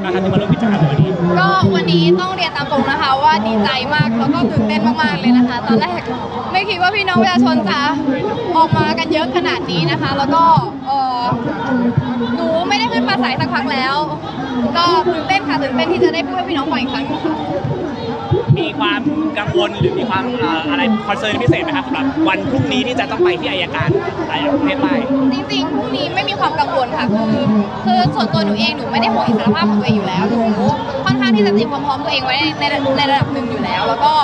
บ้างครับที่มาร่วมกิจกรรมในวันนี้ก็วันนี้ต้องเรียนตามตรงนะคะว่าดีใจมากแล้วก็ตื่นเต้นมากๆเลยนะคะตอนแรกไม่คิดว่าพี่น้องประชาชนจะออกมากันเยอะขนาดนี้นะคะแล้วก็หนูไม่ได้ขึ้นปราศัยสักพักแล้วก็ตื่นเต้นค่ะตื่นเต้นที่จะได้พูดให้พี่น้องฟังอีกครั้งค่ะมีความกังวลหรือมีความอะไรคอนเซิร์นพิเศษไหมครับสำหรับวันพรุ่งนี้ที่จะต้องไปที่อัยการประเทศใต้จริงๆพรุ่งนี้ไม่มีความกังวลค่ะคือส่วนตัวหนูเองหนูไม่ได้ห่วงอิสรภาพของตัวเองอยู่แล้วหนูค่อนข้างที่จะเตรียมความพร้อมตัวเองไว้ในระดับหนึ่งอยู่แล้วแล้วก็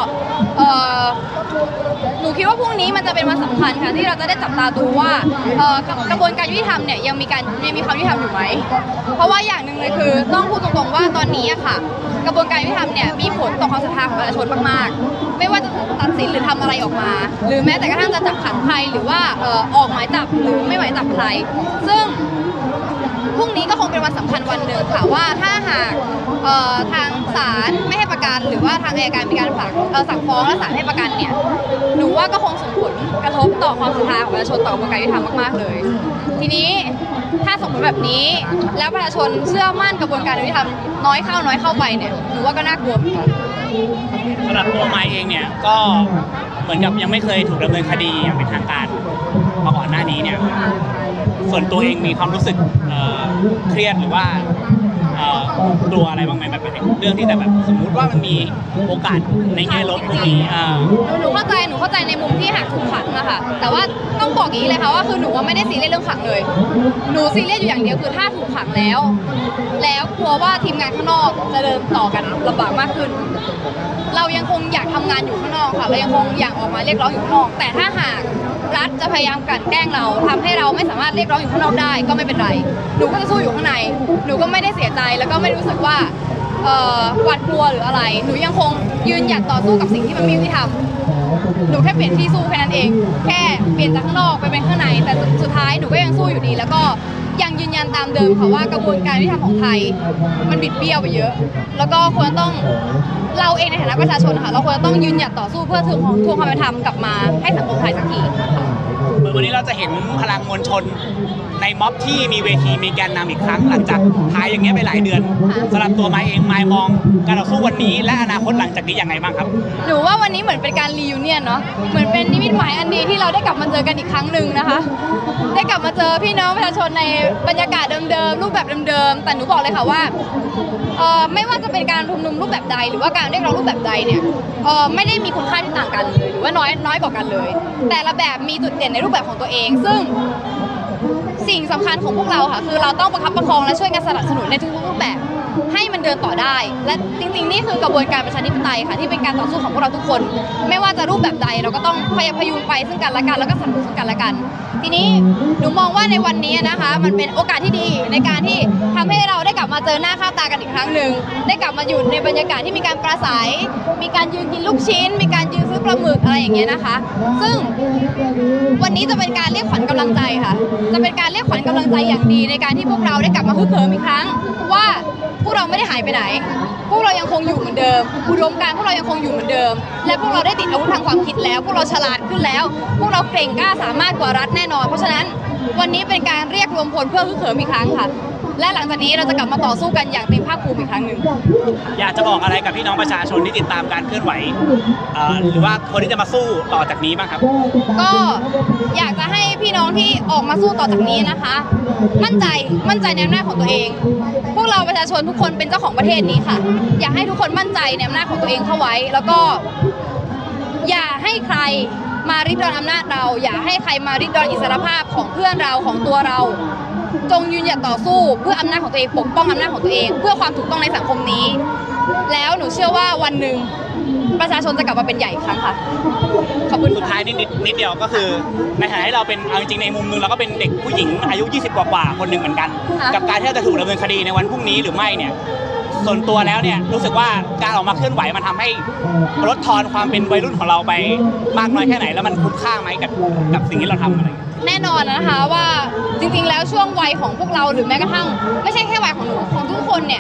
หนูคิดว่าพรุ่งนี้มันจะเป็นวันสำคัญค่ะที่เราจะได้จับตาดูว่ากระบวนการยุติธรรมเนี่ยยังมีความยุติธรรมอยู่ไหมเพราะว่าอย่างหนึ่งเลยคือต้องพูดตรงๆว่าตอนนี้อะค่ะกระบวนการยุติธรรมเนี่ยมีผลต่อความศรัทธาของประชาชนมากๆไม่ว่าจะตัดสินหรือทำอะไรออกมาหรือแม้แต่กระทั่งจะจับขังใครหรือว่าออกหมายจับหรือไม่หมายจับใครซึ่งพรุ่งนี้ก็คงเป็นวันสำคัญวันหนึ่งค่ะว่าถ้าหากทางศาลไม่ให้ประกันหรือว่าทางอัยการมีการสั่งฟ้องและศาลให้ประกันเนี่ยหนูว่าก็คงส่งผลกระทบต่อความศรัทธาของประชาชนต่อกระบวนการยุติธรรมมากๆเลยทีนี้ถ้าส่งผลแบบนี้แล้วประชาชนเชื่อมั่นกระบวนการยุติธรรมน้อยเข้าไปเนี่ยหนูว่าก็น่ากลัวเหมือนกันสำหรับตัวไม้เองเนี่ยก็เหมือนกับยังไม่เคยถูกดำเนินคดีอย่างเป็นทางการมาก่อนหน้านี้เนี่ยส่วนตัวเองมีความรู้สึกเครียดหรือว่ากลัวอะไรบ้างไหมแบบเรื่องที่แต่แบบสมมุติว่ามันมีโอกาสในแง่ลบพวกนี้หนูเข้าใจในมุมที่หากถูกขังอะค่ะแต่ว่าต้องบอกอย่างนี้เลยค่ะว่าคือหนูว่าไม่ได้ซีเรียสเรื่องขังเลยหนูซีเรียสอยู่อย่างเดียวคือถ้าถูกขังแล้วกลัวว่าทีมงานข้างนอกจะเดินต่อกันลำบากมากขึ้นเรายังคงอยากทำงานอยู่ข้างนอกค่ะเรายังคงอยากออกมาเรียกร้องอยู่ข้างนอกแต่ถ้าหากรัฐจะพยายามกลั่นแกล้งเราทำให้เราไม่สามารถเรียกร้องอยู่ข้างนอกได้ก็ไม่เป็นไรหนูก็จะสู้อยู่ข้างในหนูก็ไม่ได้เสียใจแล้วก็ไม่รู้สึกว่าหวาดกลัวหรืออะไรหนูยังคงยืนหยัดต่อสู้กับสิ่งที่มันไม่ยุติธรรมหนูแค่เปลี่ยนที่สู้แค่นั้นเองแค่เปลี่ยนจากข้างนอกไปเป็นข้างในแต่สุดท้ายหนูก็ยังสู้อยู่ดีแล้วก็ยังยืนยันตามเดิมค่ะว่ากระบวนการยุติธรรมของไทยมันบิดเบี้ยวไปเยอะแล้วก็ควรต้องเราเองในฐานะประชาชนค่ะเราควรต้องยืนหยัดต่อสู้เพื่อทวงความเป็นธรรมกลับมาให้สังคมไทยสักทีวันนี้เราจะเห็นพลังมวลชนในม็อบที่มีเวทีมีแกนนำอีกครั้งหลังจากหายอย่างเงี้ยไปหลายเดือนสำหรับตัวไม้เองไม้มองการต่อสู้วันนี้และอนาคตหลังจากนี้ยังไงบ้างครับหนูว่าวันนี้เหมือนเป็นการรียูเนียนเนาะเหมือนเป็นนิมิตหมายอันดีที่เราได้กลับมาเจอกันอีกครั้งหนึ่งนะคะได้กลับมาเจอพี่น้องประชาชนในบรรยากาศเดิมๆรูปแบบเดิมๆแต่หนูบอกเลยค่ะว่าไม่ว่าจะเป็นการชุมนุมรูปแบบใดหรือว่าการเรียกร้องรูปแบบใดเนี่ยไม่ได้มีคุณค่าที่ต่างกันเลยหรือว่าน้อยกว่ากันเลยแต่ละแบบมีจุดเด่นในรูปแบบของตัวเองซึ่งสิ่งสำคัญของพวกเราค่ะคือเราต้องประคับประคองและช่วยกันสนับสนุนในทุกรูปแบบให้มันเดินต่อได้และจริงๆนี่คือกระบวนการประชาธิปไตยค่ะที่เป็นการต่อสู้ของพวกเราทุกคนไม่ว่าจะรูปแบบใดเราก็ต้องพยุงไปซึ่งกันและกันแล้วก็สนับสนุนซึ่งกันและกันทีนี้หนูมองว่าในวันนี้นะคะมันเป็นโอกาสที่ดีในการที่ทำให้เราได้กลับมาเจอหน้าค่าตากันอีกครั้งหนึ่งได้กลับมาอยู่ในบรรยากาศที่มีการปราศัยมีการยืนกินลูกชิ้นมีการยืนซื้อปลาหมึกอะไรอย่างเงี้ยนะคะซึ่งวันนี้จะเป็นการเรียกขวัญกำลังใจค่ะจะเป็นการเรียกขวัญกำลังใจอย่างดีในการที่พวกเราได้กลับมาฮึกเหิมอีกครั้งว่าพวกเราไม่ได้หายไปไหนพวกเรายังคงอยู่เหมือนเดิมอุดมการณ์พวกเรายังคงอยู่เหมือนเดิมและพวกเราได้ติดอาวุธทางความคิดแล้วพวกเราฉลาดขึ้นแล้วพวกเราเก่งกล้าสามารถกว่ารัฐแน่นอนเพราะฉะนั้นวันนี้เป็นการเรียกรวมพลเพื่อฮึกเหิมอีกครั้งค่ะและหลังจากนี้เราจะกลับมาต่อสู้กันอย่างเต็มภาคภูมิอีกครั้งหนึ่งอยากจะบอกอะไรกับพี่น้องประชาชนที่ติดตามการเคลื่อนไหวหรือว่าคนที่จะมาสู้ต่อจากนี้บ้างครับก็อยากจะให้พี่น้องที่ออกมาสู้ต่อจากนี้นะคะมั่นใจในอำนาจของตัวเองพวกเราประชาชนทุกคนเป็นเจ้าของประเทศนี้ค่ะอยากให้ทุกคนมั่นใจในอำนาจของตัวเองเข้าไว้แล้วก็อย่าให้ใครมาริดรอนอำนาจเราอย่าให้ใครมาริดรอนอิสรภาพของเพื่อนเราของตัวเราจงยืนหยัดต่อสู้เพื่ออำนาจของตัวเองปกป้องอำนาจของตัวเองเพื่อความถูกต้องในสังคมนี้แล้วหนูเชื่อว่าวันหนึ่งประชาชนจะกลับมาเป็นใหญ่อีกครั้งค่ะขอบคุณสุดท้ายนิดเดียวก็คือในฐานะที่เราเป็นจริงในมุมนึงเราก็เป็นเด็กผู้หญิงอายุ20กว่าคนหนึ่งเหมือนกันกับการที่จะถูกดำเนินคดีในวันพรุ่งนี้หรือไม่เนี่ยส่วนตัวแล้วเนี่ยรู้สึกว่าการออกมาเคลื่อนไหวมันทำให้ลดทอนความเป็นวัยรุ่นของเราไปมากน้อยแค่ไหนแล้วมันคุ้มค่าไหมกับสิ่งที่เราทำอะไรแน่นอนนะคะว่าจริงๆแล้วช่วงวัยของพวกเราหรือแม้กระทั่งไม่ใช่แค่วัยของหนูของทุกคนเนี่ยควร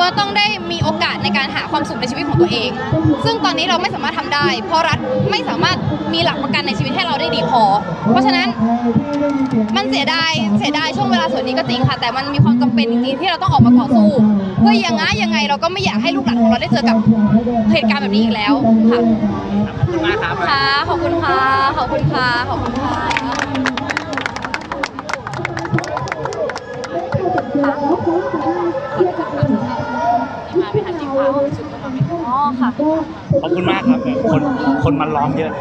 คนต้องได้มีโอกาสในการหาความสุขในชีวิตของตัวเอง ซึ่งตอนนี้เราไม่สามารถทำได้เพราะรัฐไม่สามารถมีหลักประกันในชีวิตให้เราได้ดีพอเพราะฉะนั้นมันเสียดายช่วงเวลาส่วนนี้ก็จริงค่ะแต่มันมีความจำเป็นจริงๆที่เราต้องออกมาต่อสู้เพื่อยังไงเราก็ไม่อยากให้ลูกหลานของเราได้เจอกับเหตุการณ์แบบนี้อีกแล้วค่ะขอบคุณมากครับค่ะขอบคุณค่ะขอบคุณค่ะขอบคุณค่ะมาไม่ทันจริงค่ะอ๋อค่ะขอบคุณมากครับคนมาล้อมเยอะ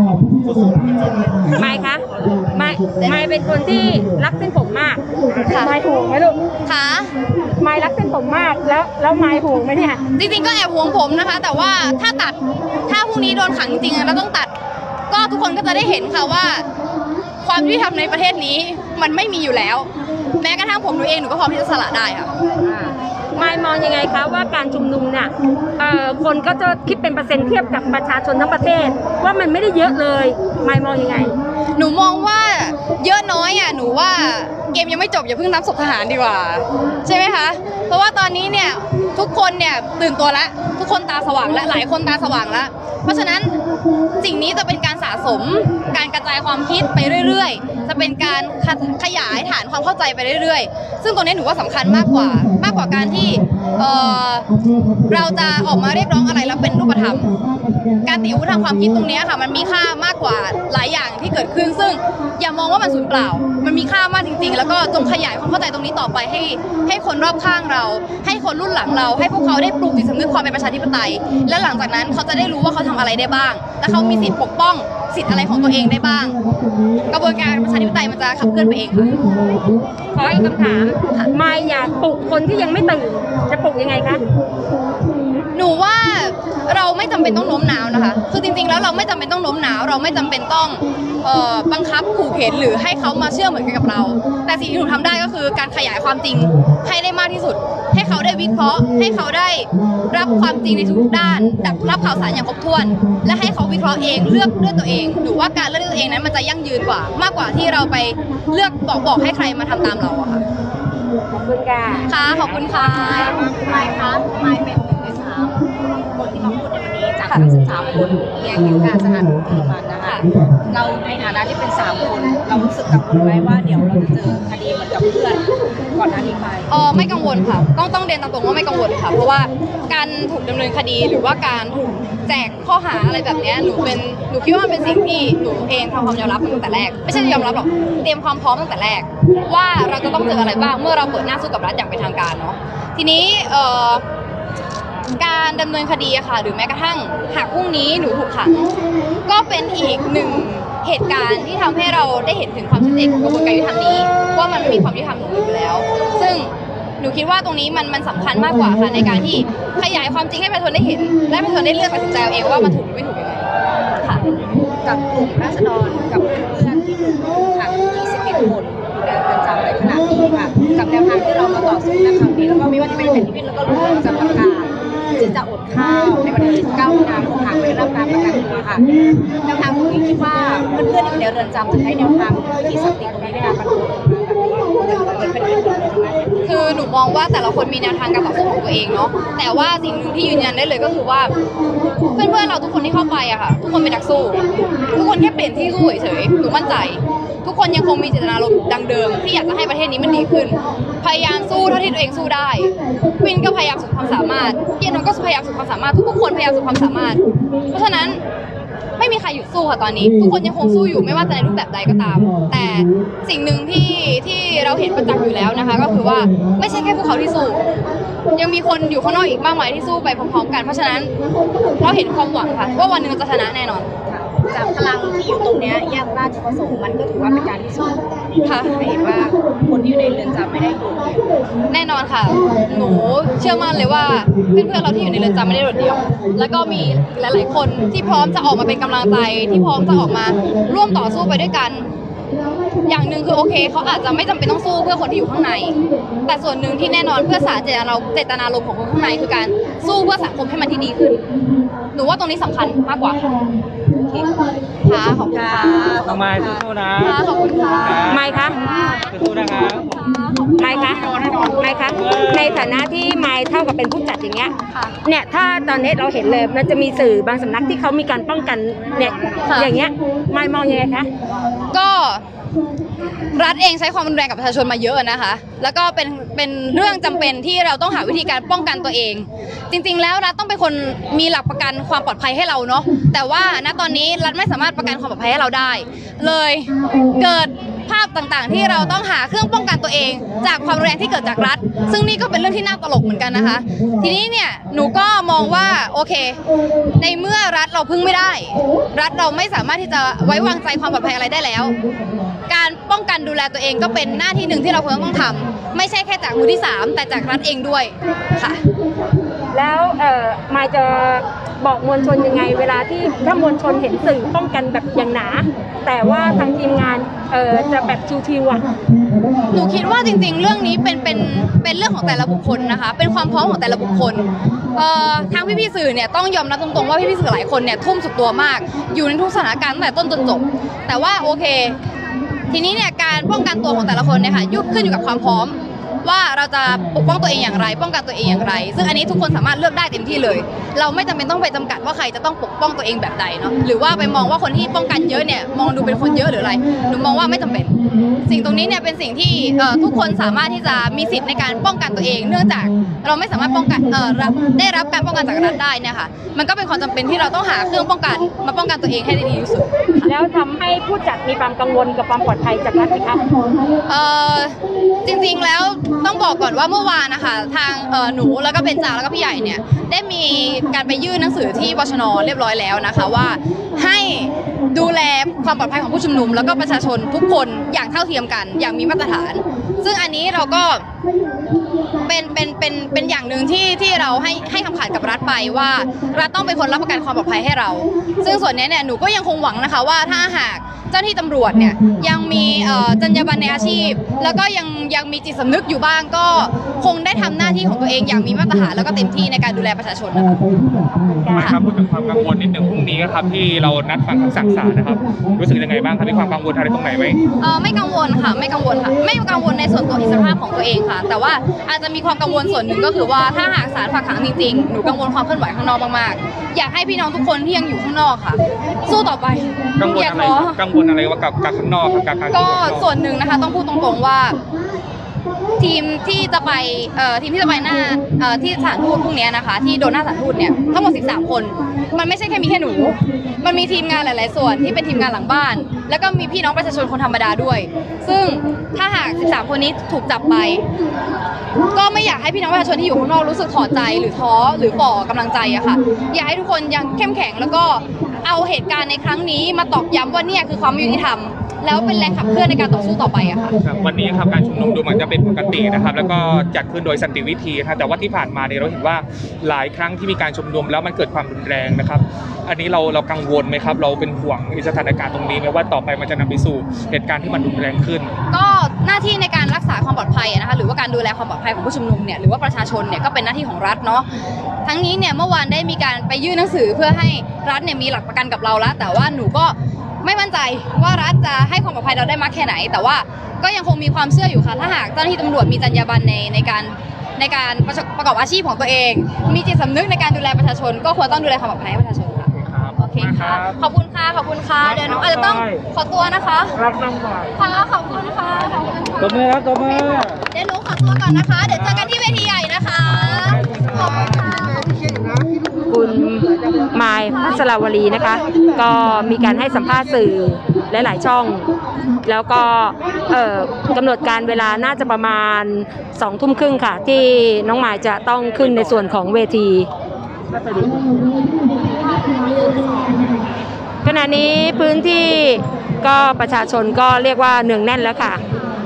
ไมค์คะไมค์เป็นคนที่รักเส้นผมมากไมค์ห่วงไหมลูกค่ะไมค์รักเส้นผมมากแล้วไมค์ห่วงไหมเนี่ยจริงๆก็แอบห่วงผมนะคะแต่ว่าถ้าพรุ่งนี้โดนขังจริงๆเราต้องตัดก็ทุกคนก็จะได้เห็นค่ะว่าความยุติธรรมในประเทศนี้มันไม่มีอยู่แล้วแม้กระทั่งผมเองหนูก็พร้อมที่จะสละได้ค่ะมายมองยังไงคะว่าการชุมนุมเนี่ยคนก็จะคิดเป็นเปอร์เซ็นต์เทียบกับประชาชนทั้งประเทศว่ามันไม่ได้เยอะเลยมายมองยังไงหนูมองว่าเยอะน้อยอ่ะหนูว่าเกมยังไม่จบอย่าเพิ่งนับศพทหารดีกว่าใช่ไหมคะเพราะว่าตอนนี้เนี่ยทุกคนเนี่ยตื่นตัวแล้วทุกคนตาสว่างและหลายคนตาสว่างแล้วเพราะฉะนั้นสิ่งนี้จะเป็นการสะสมการกระจายความคิดไปเรื่อยๆจะเป็นการขยายฐานความเข้าใจไปเรื่อยๆซึ่งตรงนี้หนูว่าสำคัญมากกว่าการที่เราจะออกมาเรียกร้องอะไรแล้วเป็นรูปธรรมการติวทางความคิดตรงนี้ค่ะมันมีค่ามากกว่าหลายอย่างที่เกิดขึ้นซึ่งอย่ามองว่ามันสูญเปล่ามันมีค่ามากจริงๆแล้วก็จงขยายความเข้าใจตรงนี้ต่อไปให้คนรอบข้างเราให้คนรุ่นหลังเราให้พวกเขาได้ปลูกจิตสำนึกความเป็นประชาธิปไตยและหลังจากนั้นเขาจะได้รู้ว่าเขาทำอะไรได้บ้างและเขามีสิทธิปกป้องสิทธิอะไรของตัวเองได้บ้างกระบวนการประชาธิปไตยมันจะขับเคลื่อนไปเองค่ะขออีกคำถามมายอยากปลุกคนที่ยังไม่ตื่นจะปลุกยังไงคะหนูว่าเราไม่จำเป็นต้องโน้มน้าวนะคะคือจริงๆแล้วเราไม่จำเป็นต้องโน้มน้าวเราไม่จำเป็นต้องบังคับขู่เข็นหรือให้เขามาเชื่อเหมือนกันกับเราแต่สิ่งที่หนูทำได้ก็คือการขยายความจริงให้ได้มากที่สุดให้เขาได้วิเคราะห์ให้เขาได้รับความจริงในทุกด้านรับข่าวสารอย่างครบถ้วนและให้เขาวิเคราะห์เองเลือกด้วยตัวเองหนูว่าการเลือกด้วยตัวเองนั้นมันจะยั่งยืนกว่ามากกว่าที่เราไปเลือกบอกให้ใครมาทำตามเราอะค่ะขอบคุณค่ะขอบคุณค่ะไมค์คะไมค์เป็นคนที่มาพูดในวันนี้จากทั้ง13คนเรียงอยู่การสถานทูตมันนะคะเราในฐานะที่เป็น3คนเรารู้สึกกังวลไหมว่าเดี๋ยวเราจะเจอคดีเหมือนกับเพื่อนก่อนหน้านี้ไปไม่กังวลค่ะต้องเรียนตามตรงว่าไม่กังวลค่ะเพราะว่าการถูกดำเนินคดีหรือว่าการถูกแจกข้อหาอะไรแบบนี้หนูคิดว่ามันเป็นสิ่งที่หนูเองทำความยอมรับตั้งแต่แรกไม่ใช่ยอมรับหรอกเตรียมความพร้อมตั้งแต่แรกว่าเราจะต้องเจออะไรบ้างเมื่อเราเปิดหน้าสู้กับรัฐอย่างเป็นทางการเนาะทีนี้การดำเนินคดีอะค่ะหรือแม้กระทั่งหากพรุ่งนี้หนูถูกขังก็เป็นอีกหนึ่งเหตุการณ์ที่ทำให้เราได้เห็นถึงความชัดเจนของกระบวนการยุติธรรมนี้ว่ามันไม่มีความยุติธรรมอยู่แล้วซึ่งหนูคิดว่าตรงนี้มันสำคัญมากกว่าค่ะในการที่ขยายความจริงให้ประชาชนได้เห็นและประชาชนได้เลือกตัดสินใจเอาเองว่ามันถูกหรือไม่ถูกยังไงค่ะกับกลุ่มราษฎรกับเพื่อนๆที่ถูกขัง21 คนในเรือนจำในขณะนี้ค่ะกับแนวทางที่เรามาต่อสู้ในครั้งนี้แล้วก็ไม่ว่าจะเป็นแผ่นดินแล้วก็รู้ว่าจะประกาศที่จะอดข้าวในวันที่19 มีนาคมหากไม่ได้รับการประกันตัวค่ะแนวทางตรงนี้คิดว่าเพื่อนๆอยู่ในเรือนจำจะใช้แนวทางที่สันติตรงนี้ในการประกันตัวคือหนูมองว่าแต่ละคนมีแนวทางการต่อสู้ของตัวเองเนาะแต่ว่าสิ่งหนึ่งที่ยืนยันได้เลยก็คือว่าเพื่อนๆเราทุกคนที่เข้าไปอะค่ะทุกคนเป็นนักสู้ทุกคนแค่เปลี่ยนที่สู้เฉยๆหนูมั่นใจทุกคนยังคงมีเจตนารมณ์ดังเดิมที่อยากจะให้ประเทศนี้มันดีขึ้นพยายามสู้เท่าที่ตัวเองสู้ได้วินก็พยายามสุดความสามารถเกียรตินนท์ก็พยายามสุดความสามารถทุกคนพยายามสุดความสามารถเพราะฉะนั้นไม่มีใครหยุดสู้ค่ะตอนนี้ทุกคนยังคงสู้อยู่ไม่ว่าจะในรูปแบบใดก็ตามแต่สิ่งหนึ่งที่เราเห็นประจักษ์อยู่แล้วนะคะก็คือว่าไม่ใช่แค่พวกเขาที่สู้ยังมีคนอยู่ข้างนอกอีกมากมายที่สู้ไปพร้อมๆกันเพราะฉะนั้นเราเห็นความหวังค่ะว่าวันหนึ่งเราจะชนะแน่นอนจากพลังที่อยู่ตรงนี้แยกราชประสงค์มันก็ถือว่าเป็นการที่สู้ค่ะเห็นว่าคนที่อยู่ในเรือนจำไม่ได้โดดเดี่ยวแน่นอนค่ะหนูเชื่อมั่นเลยว่าเพื่อนๆเราที่อยู่ในเรือนจำไม่ได้โดดเดี่ยวแล้วก็มีหลายๆคนที่พร้อมจะออกมาเป็นกำลังใจที่พร้อมจะออกมาร่วมต่อสู้ไปด้วยกันอย่างหนึ่งคือโอเคเขาอาจจะไม่จำเป็นต้องสู้เพื่อคนที่อยู่ข้างในแต่ส่วนหนึ่งที่แน่นอนเพื่อสารเจตนารมณ์ของคนข้างในคือการสู้เพื่อสังคมให้มันที่ดีขึ้นหนูว่าตรงนี้สำคัญมากกว่าค่ะนะคะขอบคุณค่ะน้องไม้สู้ๆนะค่ะขอบคุณค่ะไม่คะสู้ๆนะครับไม่คะไม่คะในฐานะที่ไม่เท่ากับเป็นผู้จัดอย่างเงี้ยค่ะเนี่ยถ้าตอนนี้เราเห็นเลยมันจะมีสื่อบางสำนักที่เขามีการป้องกันเนี่ยค่ะอย่างเงี้ยไม่มองยังไงคะก็รัฐเองใช้ความรุนแรงกับประชาชนมาเยอะนะคะ แล้วก็เป็นเรื่องจำเป็นที่เราต้องหาวิธีการป้องกันตัวเอง จริงๆแล้วรัฐต้องเป็นคนมีหลักประกันความปลอดภัยให้เราเนาะ แต่ว่าณตอนนี้รัฐไม่สามารถประกันความปลอดภัยให้เราได้ เลยเกิดภาพต่างๆที่เราต้องหาเครื่องป้องกันตัวเอง จากความรุนแรงที่เกิดจากรัฐ ซึ่งนี่ก็เป็นเรื่องที่น่าตลกเหมือนกันนะคะ ทีนี้เนี่ยหนูก็มองว่าโอเค ในเมื่อรัฐเราพึ่งไม่ได้ รัฐเราไม่สามารถที่จะไว้วางใจความปลอดภัยอะไรได้แล้ว การป้องกันดูแลตัวเองก็เป็นหน้าที่หนึ่งที่เราควรต้องทำไม่ใช่แค่จากมือที่3แต่จากรัฐเองด้วยค่ะแล้วมายจะบอกมวลชนยังไงเวลาที่ถ้ามวลชนเห็นสื่อป้องกันแบบอย่างหนา แต่ว่าทางทีมงานจะแบบชิวๆอ่ะหนูคิดว่าจริงๆเรื่องนี้เป็นเรื่องของแต่ละบุคคลนะคะ เป็นความพร้อมของแต่ละบุคคลทางพี่ๆสื่อเนี่ยต้องยอมรับตรงๆว่าพี่ๆสื่อหลายคนเนี่ยทุ่มสุดตัวมาก อยู่ในทุกสถานการณ์ตั้งแต่ต้นจนจบแต่ว่าโอเค ทีนี้เนี่ยการป้องกันตัวของแต่ละคนเนี่ยค่ะขึ้นอยู่กับความพร้อมว่าเราจะปกป้องตัวเองอย่างไร ป้องกันตัวเองอย่างไร ซึ่งอันนี้ทุกคนสามารถเลือกได้เต็มที่เลย เราไม่จำเป็นต้องไปจำกัดว่าใครจะต้องปกป้องตัวเองแบบใดเนาะหรือว่าไปมองว่าคนที่ป้องกันเยอะเนี่ยมองดูเป็นคนเยอะหรืออะไรหนูมองว่าไม่จำเป็น สิ่งตรงนี้เนี่ยเป็นสิ่งที่ทุกคนสามารถที่จะมีสิทธิ์ในการป้องกันตัวเอง เนื่องจากเราไม่สามารถป้องกันได้รับการป้องกันจากรัฐได้เนี่ยค่ะมันก็เป็นความจำเป็นที่เราต้องหาเครื่องป้องกันมาป้องกันตัวเองให้ได้ดีที่สุดแล้วทำให้ผู้จัดมีความกังวลกับความปลอดภัยจากรัฐไหมคะจริงๆแล้วต้องบอกก่อนว่าเมื่อวานนะคะทางหนูแล้วก็เบนจาแล้วก็พี่ใหญ่เนี่ยได้มีการไปยื่นหนังสือที่บชน.เรียบร้อยแล้วนะคะว่าให้ดูแลความปลอดภัยของผู้ชุมนุมแล้วก็ประชาชนทุกคนอย่างเท่าเทียมกันอย่างมีมาตรฐาน ซึ่งอันนี้เราก็เป็นอย่างหนึ่งที่เราให้คำขาดกับรัฐไปว่ารัฐต้องเป็นคนรับประกันความปลอดภัยให้เรา ซึ่งส่วนนี้เนี่ยหนูก็ยังคงหวังนะคะว่าถ้าหากเจ้าหน้าที่ตำรวจเนี่ยยังมีจรรยาบรรณในอาชีพแล้วก็ยังมีจิตสำนึกอยู่บ้างก็คงได้ทำหน้าที่ของตัวเองอย่างมีมาตรฐานแล้วก็เต็มที่ในการดูแลประชาชนนะคะมาครับพูดถึงความกังวลนิดหนึ่งพรุ่งนี้ครับที่เรานัดฟังคำสั่งศาลนะครับรู้สึกยังไงบ้างครับมีความกังวลอะไรตรงไหนไหมไม่กังวลค่ะไม่กังวลค่ะไม่กังวลในส่วนตัวอิสรภาพของตัวเองค่ะแต่ว่าอาจจะมีความกังวลส่วนหนึ่งก็คือว่าถ้าหากศาลฝากขังจริงๆหนูกังวลความเคลื่อนไหวข้างนอกมากๆอยากให้พี่น้องทุกคนที่ยังอยู่ข้างนอกค่ะสู้ต่อไปกังวลอะไรว่ากับข้างนอกกับการก็ส่วนหนึ่งนะคะต้องพูดตรงๆว่าทีมที่จะไปหน้าที่สถานทูตพรุ่งนี้นะคะที่โดนหน้าสถานทูตเนี่ยทั้งหมด13คนมันไม่ใช่แค่มีแค่หนูมันมีทีมงานหลายๆส่วนที่เป็นทีมงานหลังบ้านแล้วก็มีพี่น้องประชาชนคนธรรมดาด้วยซึ่งถ้าหาก13คนนี้ถูกจับไปก็ไม่อยากให้พี่น้องประชาชนที่อยู่ข้างนอกรู้สึกถอดใจหรือท้อหรือฝ่อกำลังใจอะค่ะอยากให้ทุกคนยังเข้มแข็งแล้วก็เอาเหตุการณ์ในครั้งนี้มาตอกย้ำว่าเนี่ยคือความยุติธรรมแล้วเป็นแรงขับเคลื่อนในการต่อสู้ต่อไปอะค่ะวันนี้ครับการชุมนุมดูเหมือนจะเป็นปกตินะครับแล้วก็จัดขึ้นโดยสันติวิธีครับแต่ว่าที่ผ่านมาเนี่ยเราเห็นว่าหลายครั้งที่มีการชุมนุมแล้วมันเกิดความรุนแรงนะครับอันนี้เรากังวลไหมครับเราเป็นห่วงสถานการณ์ตรงนี้ไหมว่าต่อไปมันจะนำไปสู่เหตุการณ์ที่มันรุนแรงขึ้นก็หน้าที่ในการรักษาความปลอดภัยนะคะหรือว่าการดูแลความปลอดภัยของผู้ชุมนุมเนี่ยหรือว่าประชาชนเนี่ยก็เป็นหน้าที่ของรัฐเนาะทั้งนี้เนี่ยเมื่อวานได้มีการไปยื่นหนังสือเพื่อให้รัฐเนี่ยมีหลักประกันกับเราแล้วแต่ว่าหนูก็ไม่มั่นใจว่ารัฐจะให้ความปลอดภัยเราได้มากแค่ไหนแต่ว่าก็ยังคงมีความเชื่ออยู่ค่ะถ้าหากเจ้าหน้าที่ตำรวจมีจรรยาบรรณในการประกอบอาชีพของตัวเองมีจิตสำนึกในการดูแลประชาชนก็ควรต้องดูแลความปลอดภัยให้ประชาชนค่ะโอเคค่ะขอบคุณค่ะเดี๋ยวหนูอาจจะต้องขอตัวนะคะรับน้ำหน่อยค่ะขอบคุณค่ะตบมือครับตบมือเดี๋ยวหนูขอตัวก่อนนะคะเดี๋ยวเจอกันที่เวทีใหญ่นะคะขอบคุณค่ะคุณมายพัชรวลีนะคะก็มีการให้สัมภาษณ์สื่อหลายๆช่องแล้วก็กำหนดการเวลาน่าจะประมาณ20:30ค่ะที่น้องมายจะต้องขึ้นในส่วนของเวทีขณะนี้พื้นที่ก็ประชาชนก็เรียกว่าเนืองแน่นแล้วค่ะ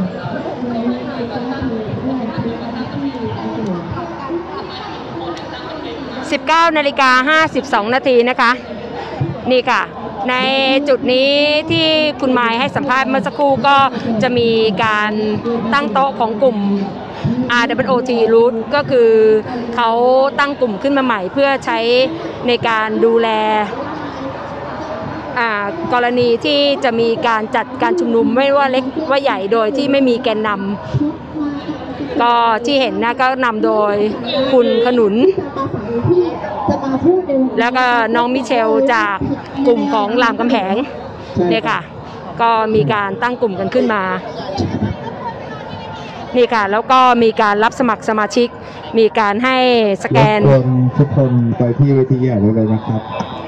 19:52 นาทีนะคะนี่ค่ะในจุดนี้ที่คุณมายให้สัมภาษณ์เมื่อสักครู่ก็จะมีการตั้งโต๊ะของกลุ่ม RWOT Root ก็คือเขาตั้งกลุ่มขึ้นมาใหม่เพื่อใช้ในการดูแลกรณีที่จะมีการจัดการชุมนุมไม่ว่าเล็กว่าใหญ่โดยที่ไม่มีแกนนำก็ที่เห็นนะก็นำโดยคุณขนุนแล้วก็น้องมิเชลจากกลุ่มของรามคำแหงเนี่ยค่ะก็มีการตั้งกลุ่มกันขึ้นมานี่ค่ะแล้วก็มีการรับสมัครสมาชิกมีการให้สแกนทุกคนไปที่เวทีใหญ่เลยนะครับ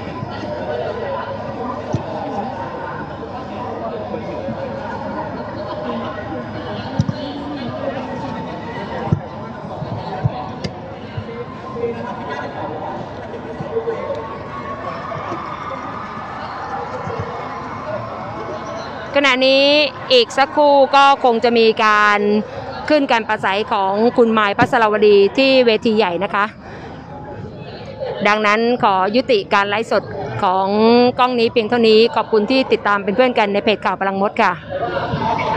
ขณะนี้อีกสักครู่ก็คงจะมีการขึ้นการปราศัยของคุณมายพัสรวดีที่เวทีใหญ่นะคะดังนั้นขอยุติการไลฟ์สดของกล้องนี้เพียงเท่านี้ขอบคุณที่ติดตามเป็นเพื่อนกันในเพจข่าวพลังมดค่ะ